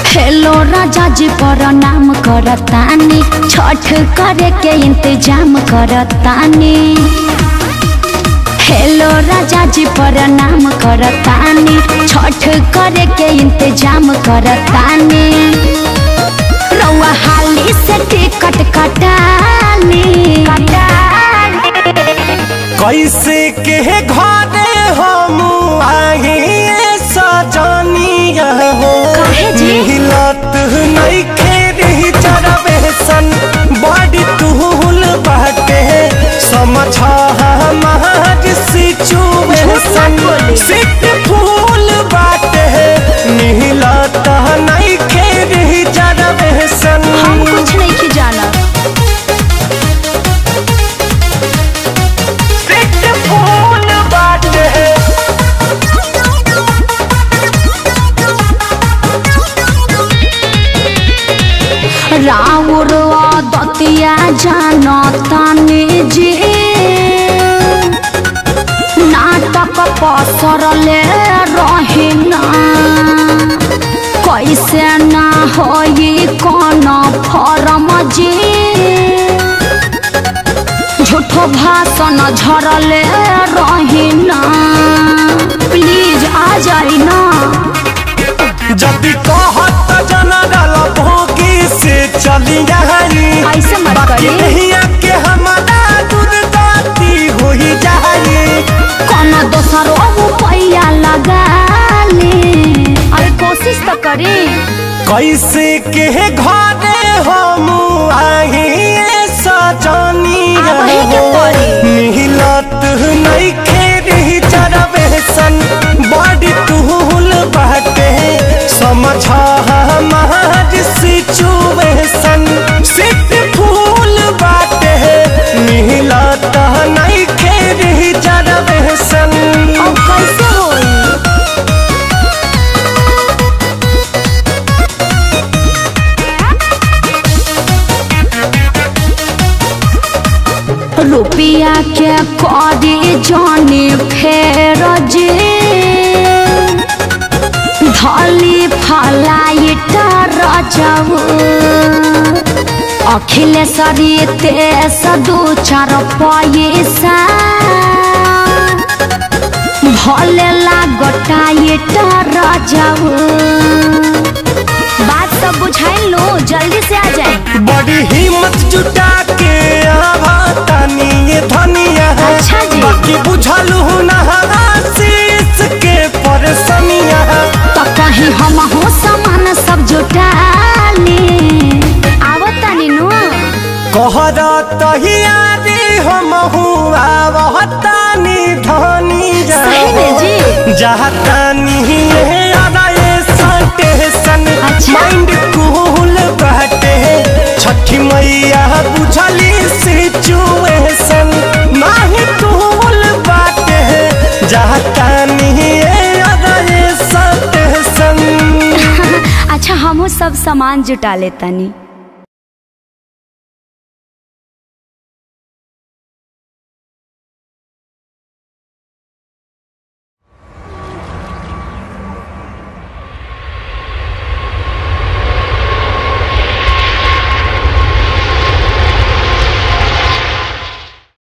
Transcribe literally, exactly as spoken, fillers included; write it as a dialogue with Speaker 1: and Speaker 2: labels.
Speaker 1: Hello राजा जी प्रणाम करतानी, छठ करे के इंतजाम करतानी। हेलो राजा जी प्रणाम करतानी, छठ करे के इंतजाम करतानी। रउआ हाली से टिकट कटानी
Speaker 2: कैसे के घरे हम आए सजनिया हो, मिलत नहीं खेरी जरबेसन बड़ी तुहुल बाटे समझ हमार सिचुएशन सिट फूल बाटे मिलत नहीं खेरी जरबेसन।
Speaker 1: हम कुछ नहीं की जाना। राउर दतिया जानतानी जी, नाटक पसरले रहिना कैसे ना होई कौन फरम जी। झूठो भाषण झरले रहिना, प्लीज आ जाई ना।
Speaker 2: जब कहत जनरल भोगी से चली
Speaker 1: ऐसे मत करी,
Speaker 2: के हमारा दुर्गति हो ही जाए।
Speaker 1: कौन दोसर पैया लगा ले, अरे कोशिश तो करी।
Speaker 2: कैसे के घरे हम आए सजनिया हो, मिलत नहीं खेरी जरबेसन बड़ी तुहुल बाटे समझ हमार सिचुएशन सिट फूल बाटे मिलत नहीं खेरी जरबेसन।
Speaker 1: अब कैसे होई? रुपया के करी जाने फेर जे, धली फलाइट रजऊ अखिलेश्वरी तेस दू चार पैसा भले लागटाइट रजऊ। बात सब बुझाई लो, जल्दी से आ जाए।
Speaker 2: बड़ी हिम्मत जुटा के आवतानी ये धनिया।
Speaker 1: अच्छा जी,
Speaker 2: बाकी बुझलू ना शीश के परेशानिया।
Speaker 1: तो कहीं हम हो सामान सब जुटाली आवतानी नु
Speaker 2: कहरा तहियारी हम हुआ आवतानी धनी जा जहतानी माइंड कूल बाटे छठी मैया बुझली सिचुएशन नहीं कूल बाटे जहतानी।
Speaker 1: अच्छा हम सब सामान जुटा लेतानी।